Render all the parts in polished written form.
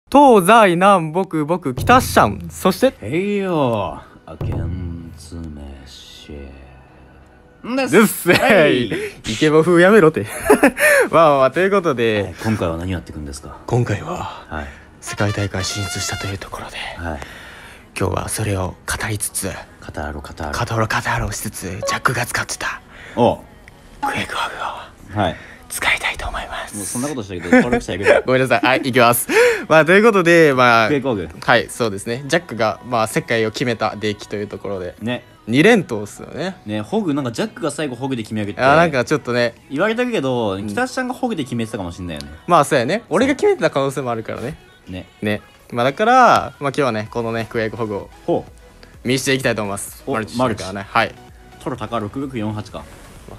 東西南北北北シャン、そしてへいよあけんつめしんでです。イケボ風やめろってまあということで、 今回は何やっていくんですか？ 今回ははい世界大会進出したというところで、 はい、 今日はそれを語りつつ語ろうしつつ、ジャックが使ってたおクエイクワグをはい使いたいと思います。 もうそんなことしたけど登録したけどごめんなさい。はい、いきます。ということで、 クエイクワグはい、そうですね。ジャックが世界を決めたデッキというところでね 2連投っすよね。 ホグなんかジャックが最後ホグで決め上げてなんかちょっとね言われたけど、北ちゃんがホグで決めてたかもしんないよね。 そうやね。俺が決めてた可能性もあるからね。 ねだから今日はねこのねクエイクホグをほ見していきたいと思います。 おマルチからね。はい。 トロ高6648か。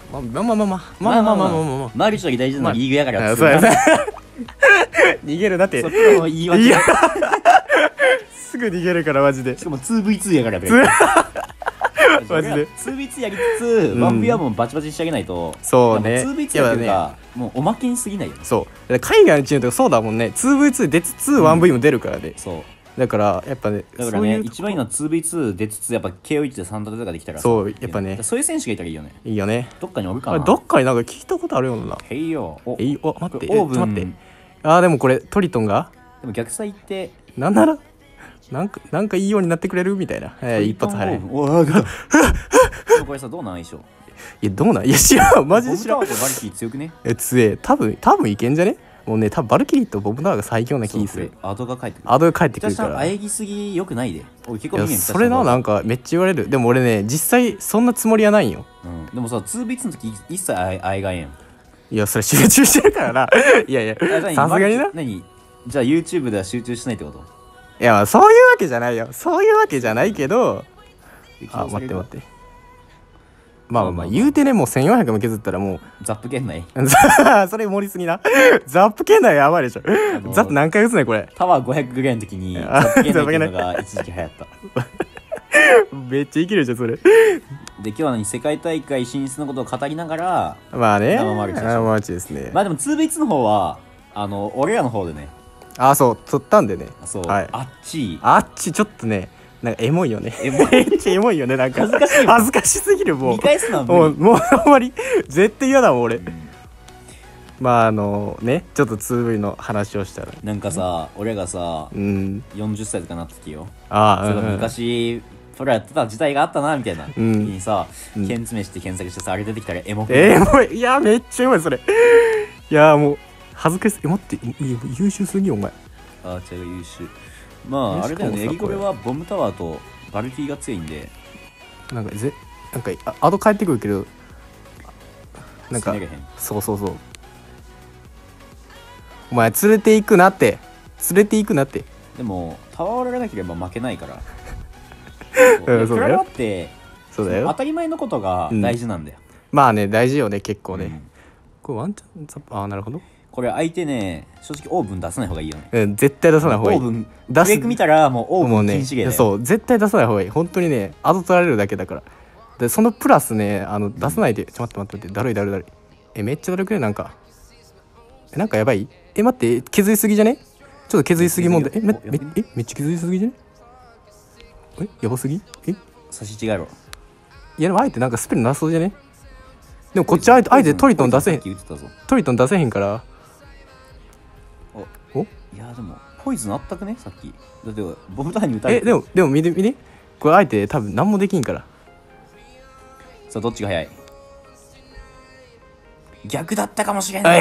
マルチより大事なのはリーグやからそうやね。逃げるなって。 プロの言い訳すぐ逃げるからマジで。 しかも 2v2 やからマジで 2v2 やりつつ 1v1 もバチバチしてあげないと。 そうね。 2v2 やっていうかもうおまけに過ぎないよね。 そう海外のチームとかそうだもんね。 2v2 出つつ 1v も出るからね。 そうだからやっぱね、 一番いいのは 2v2 出つつやっぱ KO1 で3立てとかできたらそうやっぱねそういう選手がいたらいいよね。 いいよね。 どっかにおるかな。 どっかになんか聞いたことあるような。 へいよ待ってオーブン待って。でもこれトリトンがでも逆サイってなんならなんかいいようになってくれるみたいな。一発入れ。 これさどうなん相性。 いやどうなん。いや知らん、マジで知らん。 ボムタワーとバルキリー強くね。 強え。多分いけんじゃね。もうね多分バルキリーとボムタワーが最強な気する。 アドが帰ってくる。 からあえぎすぎよくないで。俺結構見それなんかめっちゃ言われる。でも俺ね実際そんなつもりはないよ。 でもさ 2v2 の時一切あえがえんやん。 いやそれ集中してるからな。いやさすがにな。 何じゃあ YouTube では集中しないってこと？ いやそういうわけじゃないよ。そういうわけじゃないけど。待って言うてね、もう1400も削ったらもうザップ圏内それ盛りすぎな。ザップ圏内やばいでしょ。ザップ何回打つねこれ。 タワー500ぐらいの時にザップ圏内っていうのが一時期流行っためっちゃいけるじゃんそれ。 で今日は世界大会進出のことを語りながら生マルチですね。 でも 2v2 の方は俺らの方でね。 そう取ったんでね。 そう、 はい、 あっちちょっとねなんかエモいよね。めっちゃエモいよね。なんか恥ずかしすぎる。もう見返すのはもうあんまり絶対嫌だもん俺。ねちょっと 2V の話をしたらなんかさ俺がさ40歳とかなった時よ。昔プロやってた時代があったなみたいな時にさ剣詰めして検索してさあれ出てきたらエモくエモい。いやめっちゃエモいそれ。いやもう恥ずかしい。待って優秀すぎお前。 違う優秀。あれだよね。エリゴレはボムタワーとバルキーが強いんでなんかアド帰ってくるけどなんかそうお前連れて行くなって。 でもタワーられなければ負けないからそうだよって当たり前のことが大事なんだよ。 大事よね結構ね。これワンチャンなるほど。 これ相手ね正直オーブン出さない方がいいよね。 絶対出さない方がいい。 オーブンブレイク見たらもうオーブン禁止芸だよ。 そう絶対出さない方がいい。本当にねアド取られるだけだから。でそのプラスね出さないで。待ってだるい。めっちゃだるくね。なんかやばい。待って削りすぎじゃね。ちょっと削りすぎ問題。めっちゃ削りすぎじゃね。やばすぎ。 差し違えろ。 いやあえてなんかスペルなさそうじゃね。でもこっちあえてトリトン出せへんから。 いやでもポイズンあったくねさっき。だってボムタワーに撃たれて。 でも見てこれあえて多分何もできんから。 さあどっちが早い。逆だったかもしれない。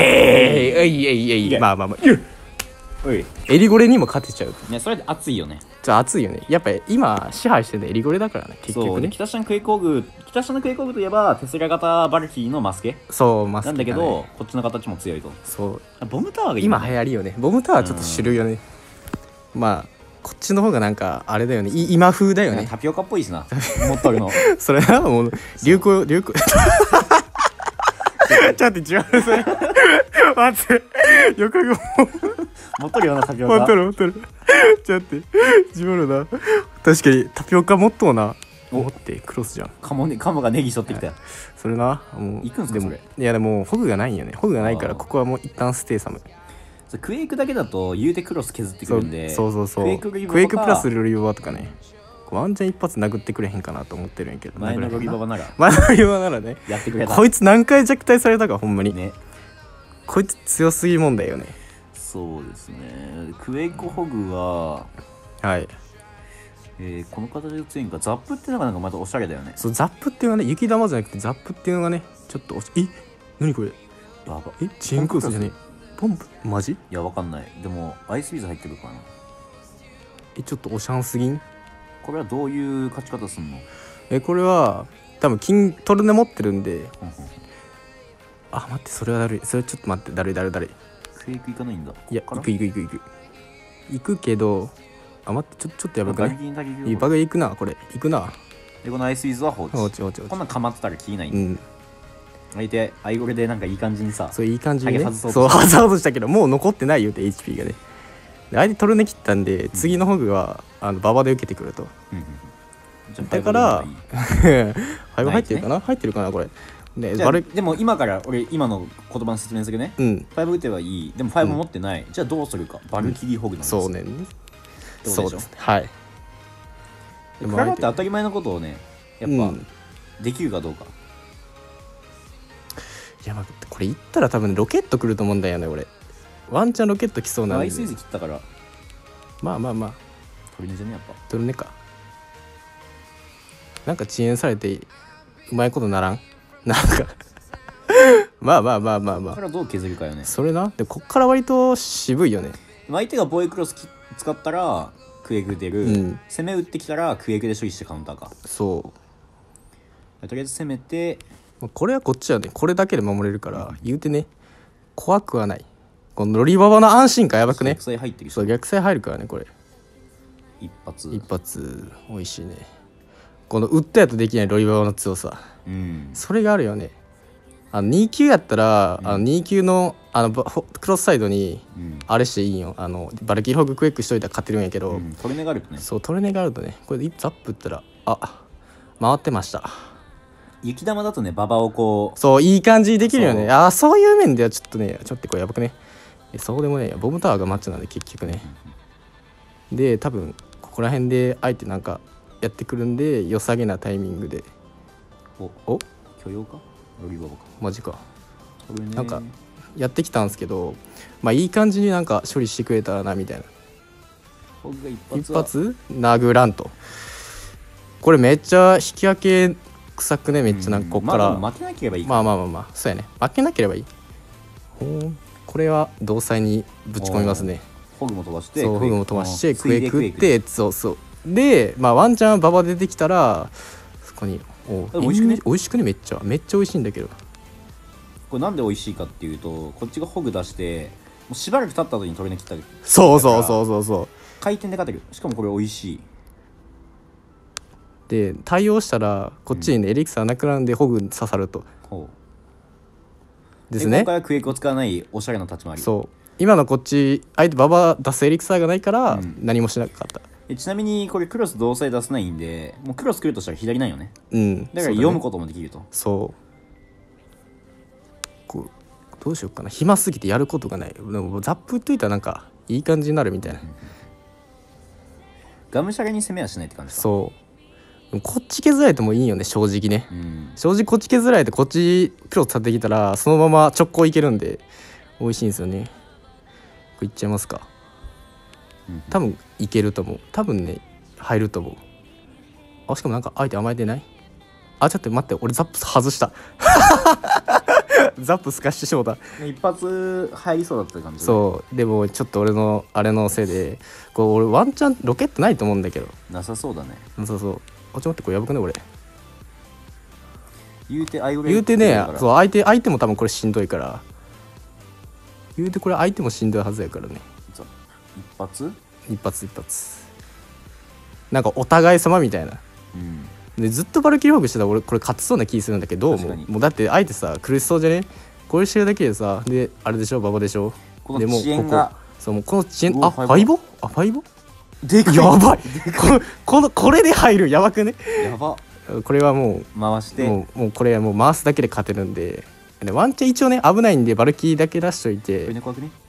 エリゴレにも勝てちゃう。 ねそれで熱いよね。 熱いよね。やっぱ今支配してるのエリゴレだからね結局ね。 北下のクエイコーグといえばテスラ型バルキーのマスケなんだけどこっちの形も強いと。ボムタワーが今流行りよね。ボムタワーちょっと主流よね。こっちの方がなんかあれだよね。今風だよね。 タピオカっぽいしな持っとるのそれはもう流行ちょっと待って違うそれ待ってよく持っとるよなタピオカ。 持っとるちょっと待って自分のな。確かにタピオカ持っとうな。持ってクロスじゃん。 カモがネギしとってきたよ。 それなもう行くんすかそれ。 いやでもホグがないんよね。ホグがないからここはもう一旦ステイサム。 クエイクだけだと言うてクロス削ってくるんで、 そうクエイクプラスロリババとかね、ワンチャン一発殴ってくれへんかなと思ってるんやけど、 前のロリババならねやってくれた。 こいつ何回弱体されたかほんまにね、 こいつ強すぎ問題よね。 そうですね。クエイクホグははい、 この形で強いんか。ザップっていうのがなんかまたおしゃれだよね。 そう、ザップっていうのがね、雪玉じゃなくてザップっていうのがね、ちょっと何これ、 やば。 チェーンクロスじゃねえ、ポンプマジ？ いや、わかんない。でもアイスビーズ入ってるかな。 ちょっとおしゃんすぎん？ これはどういう勝ち方すんの？ これは多分金トルネ持ってるんであ、待って、それはだるい。それちょっと待って、だるい。 クエイク行かないんだ。 いや、行くけど、あ、待って、ちょっとやばくない？バグ行くな、これ。行くな。 で、このアイスビーズは放置。こんなんかまってたら消えないんだ。相手、アイゴレでなんかいい感じにさ、 そう、いい感じにね、そう、外そうとしたけど、もう残ってないよって HP がね。で、相手トルネ切ったんで、次のホグは馬場で受けてくると。だから、5入ってるかな？入ってるかな、これ。 でも今から俺今の言葉の説明するね。5打てばいい。でも5持ってない。じゃあどうするか。バルキリーホグなんです。 そうね。そうですね。はい。 でもこれって当たり前のことをね、やっぱできるかどうか。 いや、これ言ったら多分ロケット来ると思うんだよね、俺。ワンチャンロケット来そうなんで。 アイスイズ切ったから。 まあ。 トルネじゃね、やっぱ。 トルネか。なんか遅延されてうまいことならん？なんかまあ。 これはどう削るかよね。 それな。で、こっから割と渋いよね。 相手がボーイクロス使ったらクエイク出る、攻め打ってきたらクエイクで処理してカウンターか。 そう。 とりあえず攻めて、 これはこっちはね、これだけで守れるから、言うてね、怖くはない。このロリババの安心感やばくね。 逆サイ入ってる。 そう、逆サイ入るからね、これ。 一発美味しいね。この打ったやとできないロリババの強さ、それがあるよね。2級やったら、2級のクロスサイドにあれしていいんよ。バルキリーホグクエックしといたら勝てるんやけど、 トルネがあるとね。 そう、トルネがあるとね、これでザップ打ったら回ってました。 雪玉だとね、馬場をこう、 そういい感じにできるよね。そういう面ではちょっとこれやばくね。そうでもね、ボムタワーがマッチなんで結局ね。で、多分ここら辺で相手なんかやってくるんで、良さげなタイミングで許容かロリババか。 マジか。なんかやってきたんですけど、いい感じになんか処理してくれたらなみたいな。一発殴らんと。これめっちゃ引き分け臭くね。めっちゃなんかこっから負けなければいい。 そうやね。負けなければいい。これは同彩にぶち込みますね。 ホグも飛ばして、 そう、ホグも飛ばしてクエイク打って、そうで、ワンチャン馬場出てきたらそこに美味しくね。めっちゃ美味しいんだけど、 これなんで美味しいかっていうと、こっちがホグ出してもうしばらく経った後にトルネ切ったり、 そう回転で勝てる。しかもこれ美味しいで、対応したらこっちにね、エリクサーなくなるんでホグ刺さるとですね。 今回はクエイクを使わないおしゃれな立ち回り。 そう、今のこっち相手馬場出すエリクサーがないから何もしなかった。 ちなみにこれクロス同彩出せないんで、もうクロス来るとしたら左なんよね。だから読むこともできると。 こうどうしようかな。暇すぎてやることがない。でもザップ打っといたらなんかいい感じになるみたいな。 がむしゃらに攻めはしないって感じか。 そうでもこっち削られてもいいよね、正直ね。正直こっち削られてこっちクロス立ってきたらそのまま直行いけるんで美味しいんですよね。これいっちゃいますか。多分いけると思う。多分ね入ると思う。しかもなんか相手甘えてない？ちょっと待って、俺ザップ外したザップすかしてしもた。 一発入りそうだった感じ。 そうでもちょっと俺のあれのせいで俺ワンチャンロケットないと思うんだけど。 なさそうだね。 そうちょっと待って、これやばくね俺。 言うてね、そう相手も多分これしんどいから。言うてこれ相手もしんどいはずやからね。一発なんかお互い様みたいな。でずっとバルキリーホーグしてたら俺これ勝つそうな気するんだけど、もうだって相手さ苦しそうじゃね。これしてるだけでさ、であれでしょ、馬場でしょ。 この遅延がそう、もうこの遅延、ファイボでかい。 やばいこれで入る。やばくね。 やば。 これはもう回してもうこれはもう回すだけで勝てるんで、ワンチャン一応ね危ないんでバルキーだけ出しといて。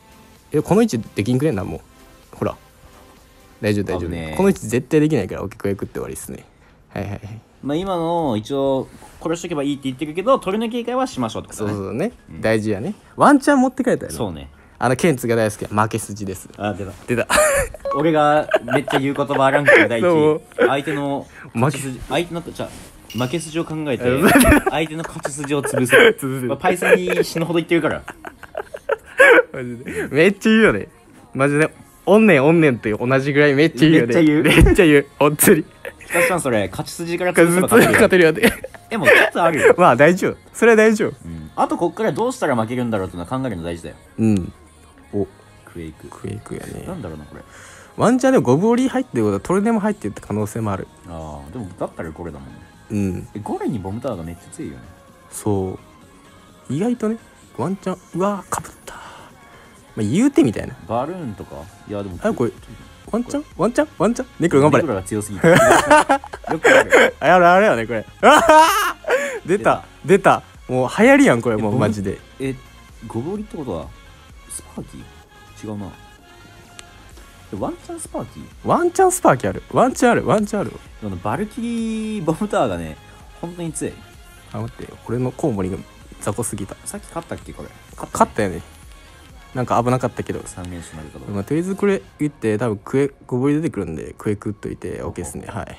この位置できんくれんな、もうほら大丈夫大丈夫、この位置絶対できないから、クエイクって終わりっすね。はいはいはい。 まあ今の一応これしとけばいいって言ってるけど、鳥の警戒はしましょうってことね。 そうね、大事やね。ワンチャン持ってくれたよね。 そうね。 ケンツが大好きな負け筋です。出た俺がめっちゃ言う言葉ランキング第1位。相手の勝ち筋、相手のじゃ負け筋を考えて相手の勝ち筋を潰す。パイセンに死ぬほど言ってるからマジでめっちゃ言うよね。マジでおんねんって同じぐらいめっちゃ言うよね。めっちゃ言う本当に。 確かにそれ勝ち筋から潰せば勝てるよね。 もう2つあるよ。 まあ大丈夫、それは大丈夫。 あとこっからどうしたら負けるんだろうっていうのは考えるの大事だよ。 おクエイクやね。 なんだろうなこれ。 ワンチャンでもゴブオリ入ってることはトルネも入ってるって可能性もある。 ああでもだったらゴレだもんね。ゴレにボムタワーがめっちゃ強いよね。 そう意外とね、ワンチャン、うわかぶった、まあ、言うてみたいな。 バルーンとか、いやでもこれワンチャンネクロ頑張れ。 ネクロが強すぎてよくあるあれよねこれ。出たもう流行りやんこれ、もうマジで。 ゴブオリってことはスパーキー違うな。ワンチャンスパーキーある。ワンチャンある。 バルキリーボムタワーがね本当に強い。 待ってよ、俺のコウモリが雑魚すぎた。 さっき勝ったっけこれ。 勝ったよね。なんか危なかったけど 3連勝になるかどうか。 まあ、とりあえずこれ言って多分ゴブリ出てくるんでクエ食っといて OK ですね。はい。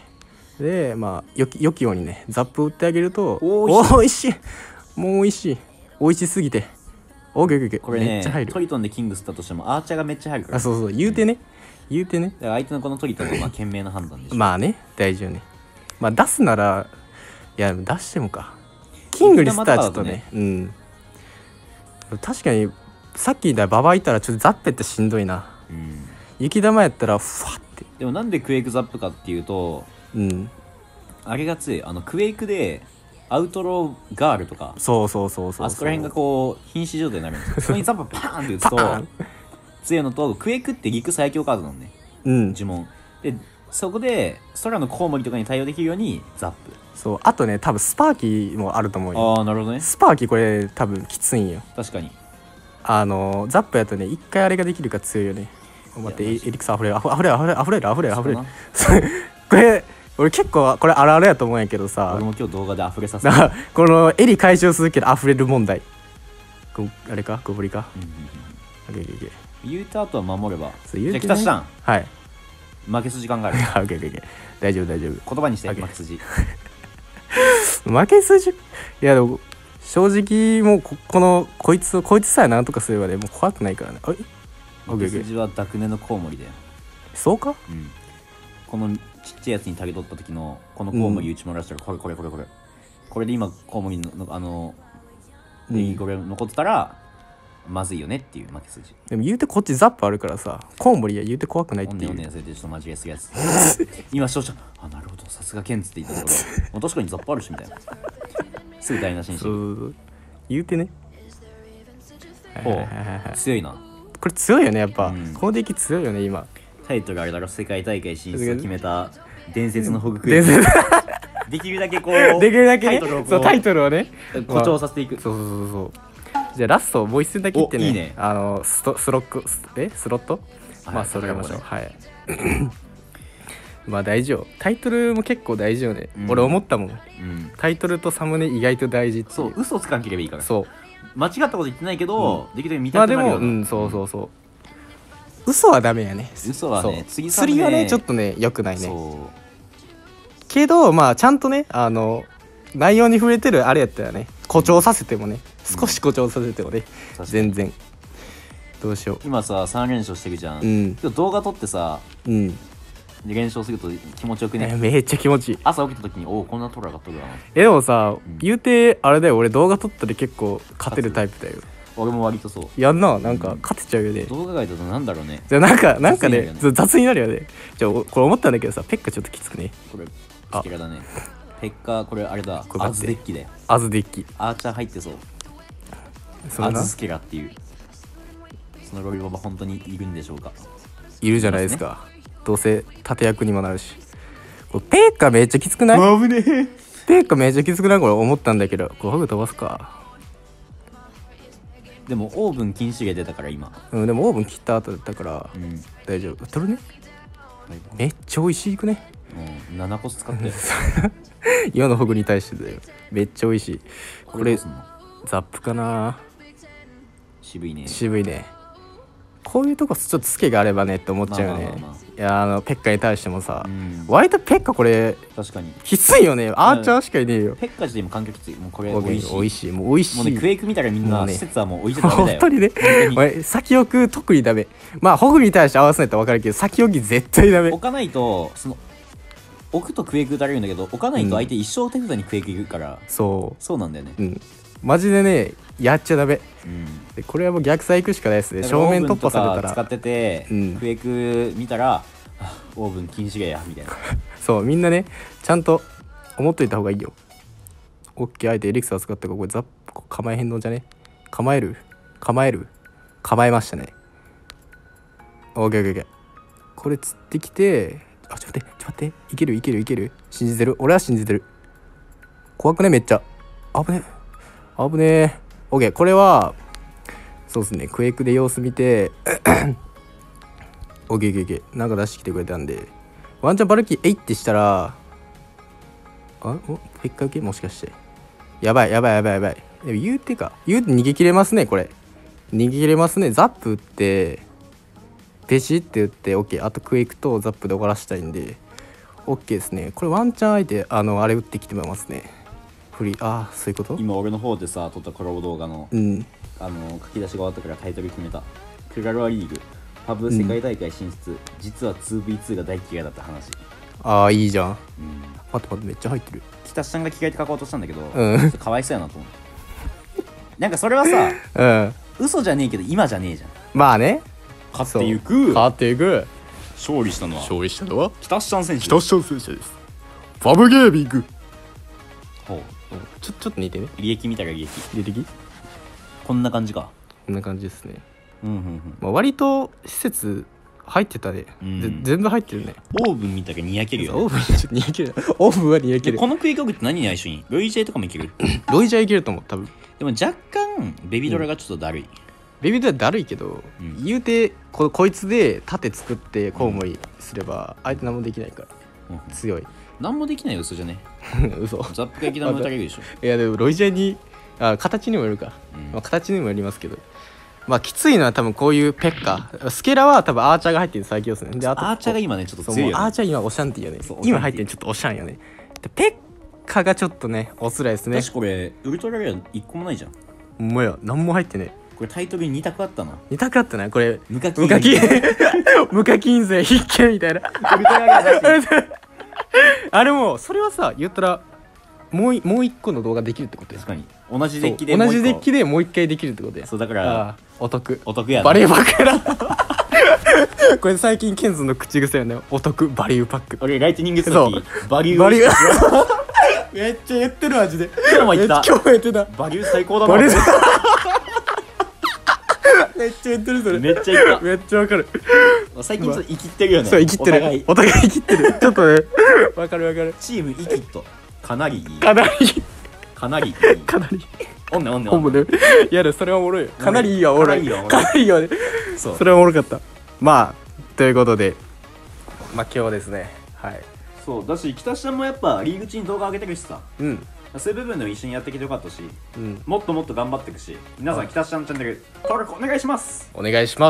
でまあよきようにねザップ打ってあげるとおいしい。もうおいしすぎて OK。 これねめっちゃ入る。 トリトンでキングスったとしてもアーチャーがめっちゃ入るから。 そう言うてね。だから相手のこのトリトンのまあ賢明な判断でしょ。 まあね大丈夫ね。まあ出すならいや出してもか。キングにスターちょっとね確かにさっき言ったババいたらちょっとザッペってしんどいな。雪玉やったらふわって。 でもなんでクエイクザップかっていうとあれが強い。クエイクでアウトローガールとかそうあそこら辺がこう瀕死状態になるんですよ。そこにザップパーンって打つと強いのと、クエイクって陸最強カードなのね。呪文でそこで空のコウモリとかに対応できるようにザップ。 そうあとね多分スパーキーもあると思うよ。 ああなるほどね。 スパーキーこれ多分きついんよ。 確かにザップやとね一回あれができるから強いよね。待ってエリクサあふれるこれ俺結構これあるあるやと思うんやけどさ。 俺も今日動画であふれさせたこのエリ解消するけどあふれる問題。あれかゴブリか。 言うた後は守れば。 じゃあ北下んはい負け筋考える。 大丈夫言葉にして負け筋負け筋。いやでも正直もうこいつさえなんとかすればねもう怖くないからね。 負け筋はダクネのコウモリだよ。 そうか。 このちっちゃいやつにタゲ取った時のこのコウモリ打ち漏らしたらこれで今コウモリのこれ残ってたらまずいよねっていう負け筋。 でも言うてこっちザップあるからさコウモリは言うて怖くないっていう。 それでちょっと間違えするやつ今視聴者なるほどさすがケンツって言ったところ確かにザップあるしみたいなすぐ台無しにしてる。 言うてね。 強いなこれ。強いよねやっぱ。このデッキ強いよね今。 タイトルあれだろ、世界大会進出を決めた伝説のホグクエできるだけこうタイトルをね誇張させていく。 そうじゃあラストもう一戦だけいってね。 いいね。 スロットまあそれやりましょう。はいまあ大事よ。タイトルも結構大事よね。俺思ったもん。タイトルとサムネ意外と大事っていう。 そう嘘つかんければいいから。 そう間違ったこと言ってないけどできるだけ見たくなるような。 まあでもそう嘘はダメやね。 嘘はね釣りはねちょっとね良くないね。けどまあちゃんとね内容に触れてるあれやったらね誇張させてもね少し誇張させてもね全然どうしよう。 今さ3連勝してるじゃん。動画撮ってさ連勝すると気持ちよくね。 めっちゃ気持ちいい。 朝起きた時にこんな撮らなかったかな。 でもさ言うてあれだよ俺動画撮ったら結構勝てるタイプだよ。 俺も割とそうやんな。なんか勝てちゃうよね。 動画外だとなんだろうね。 じゃなんかね雑になるよね。じゃあこれ思ったんだけどさペッカちょっときつくね。 これ好きだね。ペッカこれあれだアズデッキでアズデッキアーチャー入ってそう。アズスケラっていうそのロリババ本当にいるんでしょうか。 いるじゃないですか。どうせ盾役にもなるし。これペッカめっちゃきつくない？ 危ねえ。 ペッカめっちゃきつくないこれ思ったんだけどこれホグ飛ばすか。 でもオーブン禁止令出たから今。 うん、でもオーブン切った後だったからうん大丈夫。取るね。めっちゃ美味しいくね。 うん、7個使って今のほぐに対してだよ。めっちゃ美味しい。これどうすんの？ ザップかな。 渋いね。 渋いね。こういうとこちょっとツケがあればねって思っちゃうよね。 まあまあまあまいやペッカに対してもさ、 うん割とペッカこれ確かにきついよね。アーチャーしかいねえよ。 ペッカ自体も環境きつい。もうこれ美美味しい。 味しい。もう美味しい。 もうね、クエイク見たらみんもうねな施設はもう置いてたらダメだよ。 本当にね。 本当に俺先置く特にダメ。まあホグに対して合わせないと分かるけど先置き絶対ダメ。 置かないとその置くとクエイク打たれるんだけど、置かないと相手一生手札にクエイクいくから、そうなんだよね。 うん。マジでねやっちゃダメ。 うんでこれはもう逆サイ行くしかないですね。 だから正面突破されたらオーブンとか使ってて、 うんクエイク見たらオーブン禁止令やみたいな。 そうみんなねちゃんと思っといた方がいいよ。オッケー相手エリクサー使ったからこれザップ構えへんのじゃね。構えましたね。オッケーオッケーオッケー。これ釣ってきてちょっと待っていける信じてる。俺は信じてる。怖くねめっちゃ危ねオッケー。これはそうですねクエイクで様子見てオッケーなんか出してきてくれたんでワンチャンバルキーえいってしたらペッカ受けもしかしてやばい。でも言うて逃げ切れますね。これ逃げ切れますね。ザップ打ってペシって打ってオッケー。あとクエイクとザップで終わらしたいんでオッケーですね。これワンチャン相手あれ打ってきてもらいますね。フリーそういうこと。 今俺の方でさ撮ったコラボ動画の、 うん書き出しが終わったからタイトル決めた。クラロワリーグパブ世界大会進出、実は 2v2 が大嫌いだった話。 いいじゃん。 うん、 待ってめっちゃ入ってる。 北下が着替えて書こうとしたんだけど、 うんちょっとかわいそうやなと思う。なんかそれはさうん嘘じゃねえけど今じゃねえじゃん。 まあね勝っていくっていく。 勝利したのは勝利したのは北下選手。 北下選手です。パブゲーミング。 ほうちょっと似てね。 履歴見たら履歴履歴こんな感じか。 こんな感じですね。 うん割と施設入ってたね。 うん全部入ってるね。 オーブン見たらにやけるよ、 オーブンちょっとにやける。オーブンはにやける。 でこのクイックって何に相性いい？ロイジェイとかもいけるロイジャーいけると思う多分。 でも若干ベビドラがちょっとだるい、 ベビードはだるいけど、 うん言うてこいつで盾作ってコウモリすれば相手何もできないからうん強い。 何もできない嘘じゃね。 嘘。 ザップが液玉打たれるでしょ。 いやでもロイジャーに形にもよるか、 うん形にもよりますけどきついのは多分こういうペッカスケラは多分アーチャーが入ってる最強ですね。であとアーチャーが今ねちょっとそう強いよ、ね、 もうアーチャー今オシャンティーよね。 そう今入ってるちょっとオシャンよね。でペッカがちょっとねおつらいですね。 私これウルトラレア1個もないじゃん。 ほんまや何も入ってね。 これタイトルに2択あったな。 似たかったなこれ。 無課金無課金無課金税必見みたいなウルトラレアだしあれもそれはさ言ったらもう一個の動画できるってことです確かに同じデッキで同もう一個じデッキでもう一回できるってことや。 そうだからお得お得やな。 バリューパックだこれ最近ケンズの口癖よね。お得バリューパック。 俺ライトニングスそうトーバリューバリューめっちゃ言ってる味で。 今日も言った今日も言ってた。 バリュー最高だな。 バリューめっちゃ言ってるそれ。 めっちゃ言っためっちゃわかる。 最近ちょっと生きってるよね。 そう生きってる。お互い生きってる。ちょっとねわかる。 チームイキットかなりいい。 かなりかなりいい。 かなりおんねおんねおんね。 本部でやるそれはおもろいよ。かなりいいわおもろい。 かなりいいわかなりいいわね。 そうそれはおもろかった。ということで今日ですねはいそうだし北下もやっぱリーグ中に動画上げてるしさ、 うんそういう部分でも一緒にやってきてよかったし、 うんもっともっと頑張っていくし、皆さん北下のチャンネル登録お願いします。 お願いします。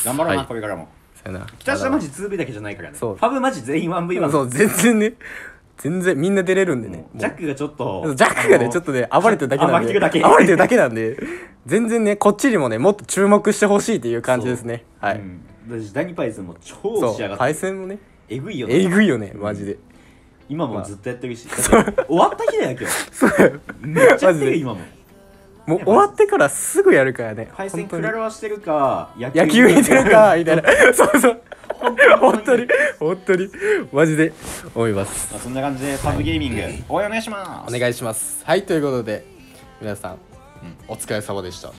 頑張ろうな、 はいこれからも。 さよなら。 北下マジ 2V だけじゃないからね。 そうファブマジ全員 1V1。 そう全然みんな出れるんでね。 もうジャックがちょっとジャックがねちょっとね暴れてるだけなんで暴れてるだけ暴れてるだけなんで全然ねこっちにもねもっと注目してほしいっていう感じですね。はい。 私第2パイズンも超そう仕上がって対戦もねえぐいよね。 えぐいよねマジで。 今もずっとやってるし、だって終わった日だよ今日。 そうめっちゃやってるマジで今も。 もう終わってからすぐやるからね。 配線本当にクラロワしてるか野球見てるかみたいなそう本当にマジで思います。 そんな感じでパブゲーミング応援お願いします。 お願いします。はいということで皆さん、お疲れ様でした。